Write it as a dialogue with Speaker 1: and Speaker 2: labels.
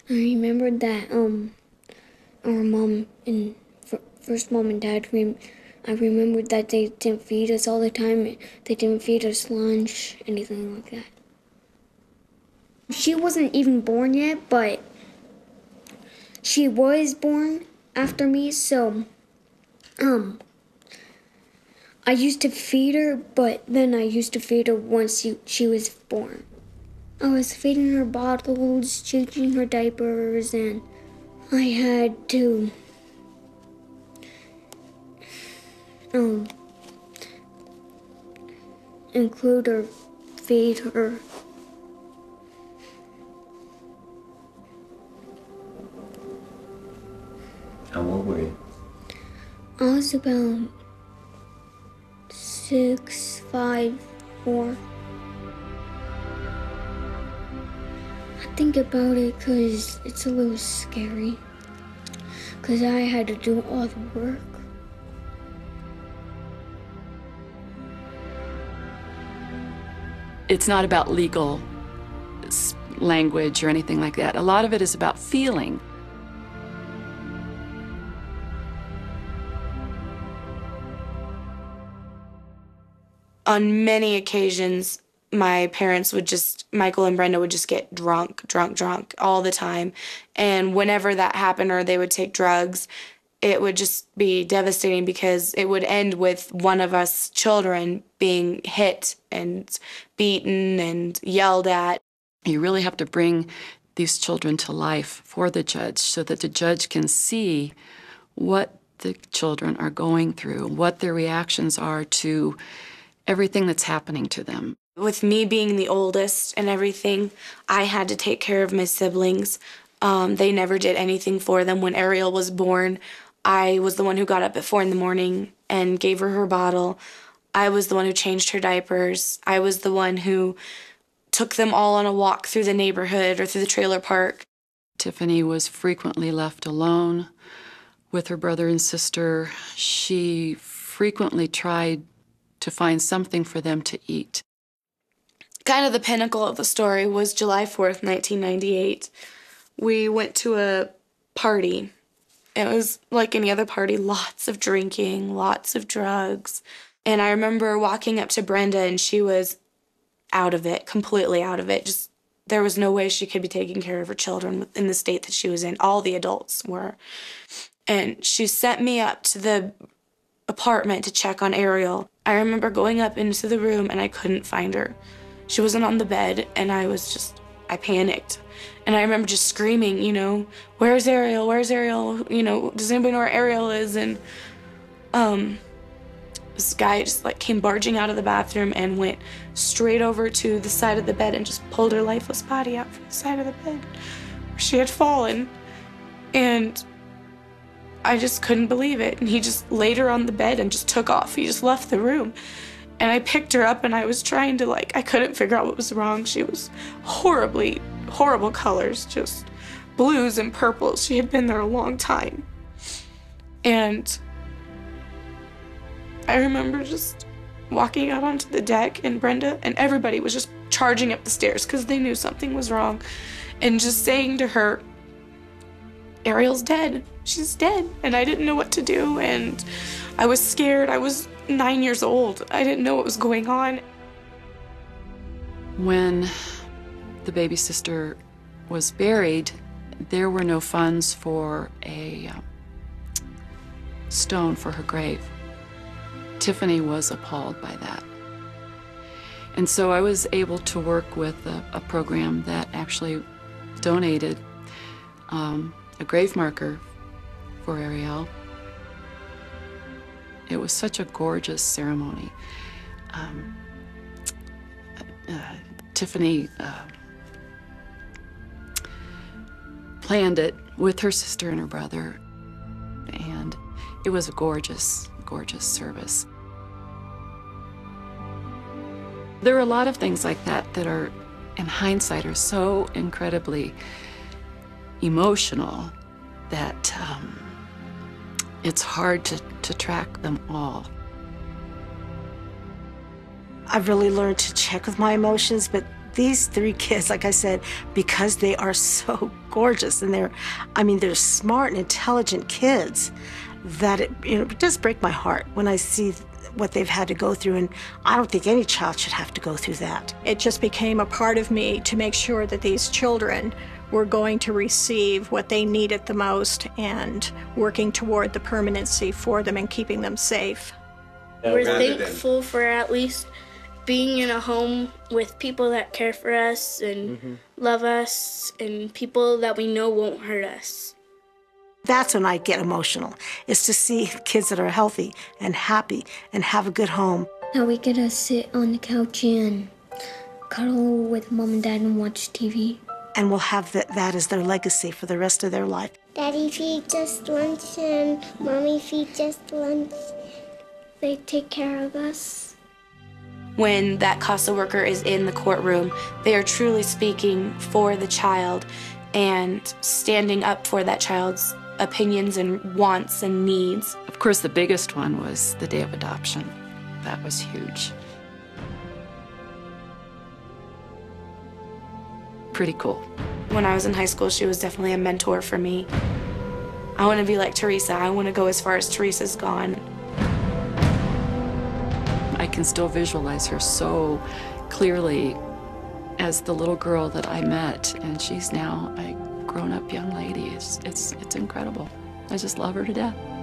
Speaker 1: I remembered that our mom and first mom and dad. I remembered that they didn't feed us all the time. They didn't feed us lunch, anything like that. She wasn't even born yet, but she was born after me, so I used to feed her, but then I used to feed her once she was born. I was feeding her bottles, changing her diapers, and I had to include her, feed her.
Speaker 2: How old were you?
Speaker 1: I was about 6, 5, 4. I think about it because it's a little scary. Because I had to do all the work.
Speaker 3: It's not about legal language or anything like that. A lot of it is about feeling.
Speaker 4: On many occasions, my parents would Michael and Brenda would just get drunk all the time. And whenever that happened or they would take drugs, it would just be devastating because it would end with one of us children being hit and beaten and yelled at.
Speaker 3: You really have to bring these children to life for the judge so that the judge can see what the children are going through, what their reactions are to everything that's happening to them.
Speaker 4: With me being the oldest and everything, I had to take care of my siblings. They never did anything for them. When Ariel was born, I was the one who got up at 4 in the morning and gave her her bottle. I was the one who changed her diapers. I was the one who took them all on a walk through the neighborhood or through the trailer park.
Speaker 3: Tiffany was frequently left alone with her brother and sister. She frequently tried to find something for them to eat.
Speaker 4: Kind of the pinnacle of the story was July 4th, 1998. We went to a party. It was like any other party, lots of drinking, lots of drugs. And I remember walking up to Brenda and she was out of it, completely out of it. Just there was no way she could be taking care of her children in the state that she was in. All the adults were. And she sent me up to the apartment to check on Ariel. I remember going up into the room and I couldn't find her. She wasn't on the bed and I panicked. And I remember just screaming, where's Ariel? Where's Ariel? Does anybody know where Ariel is? And this guy just came barging out of the bathroom and went straight over to the side of the bed and just pulled her lifeless body out from the side of the bed where she had fallen. And I just couldn't believe it. And he just laid her on the bed and just took off. He just left the room. And I picked her up and I was trying to I couldn't figure out what was wrong. She was horrible colors, just blues and purples. She had been there a long time. And I remember just walking out onto the deck and Brenda and everybody was just charging up the stairs because they knew something was wrong. And just saying to her, Ariel's dead. She's dead. And I didn't know what to do. And I was scared. I was 9 years old. I didn't know what was going on.
Speaker 3: When the baby sister was buried, there were no funds for a stone for her grave. Tiffany was appalled by that. And so I was able to work with a program that actually donated a grave marker for Ariel. It was such a gorgeous ceremony. Tiffany planned it with her sister and her brother, and it was a gorgeous, gorgeous service. There are a lot of things like that that are, in hindsight, are so incredibly emotional that it's hard to track them all.
Speaker 5: I've really learned to check with my emotions, but These 3 kids, like I said, because they are so gorgeous and they're smart and intelligent kids, that it does break my heart when I see what they've had to go through, and I don't think any child should have to go through that.
Speaker 6: It just became a part of me to make sure that these children were going to receive what they needed the most and working toward the permanency for them and keeping them safe.
Speaker 7: We're thankful for at least being in a home with people that care for us and love us and people that we know won't hurt us.
Speaker 5: That's when I get emotional, is to see kids that are healthy and happy and have a good home.
Speaker 1: Now we get to sit on the couch and cuddle with mom and dad and watch TV.
Speaker 5: And will have that as their legacy for the rest of their life.
Speaker 8: Daddy feeds us lunch and Mommy feeds us lunch.
Speaker 1: They take care of us.
Speaker 4: When that CASA worker is in the courtroom, they are truly speaking for the child and standing up for that child's opinions and wants and needs.
Speaker 3: Of course, the biggest one was the day of adoption. That was huge. Pretty cool.
Speaker 4: When I was in high school, she was definitely a mentor for me. I want to be like Teresa. I want to go as far as Teresa's gone.
Speaker 3: I can still visualize her so clearly as the little girl that I met, and she's now a grown-up young lady. It's incredible. I just love her to death.